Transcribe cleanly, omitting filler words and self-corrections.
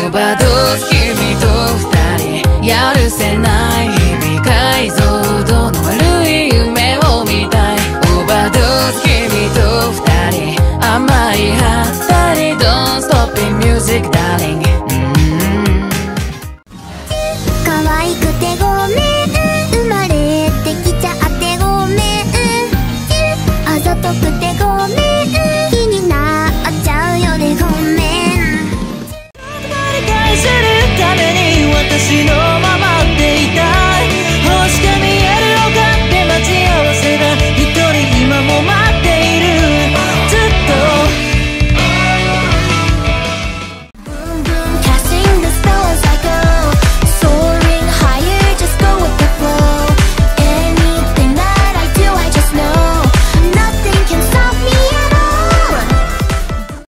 オーバードーズ君と二人やるせない日々解像度の悪い夢を見たいオーバードーズ君と二人甘いはったり Don't stop in music darling 可愛くてごめん生まれてきちゃってごめんあざとくてごめん気になっちゃうよねごめん誰か愛するために私の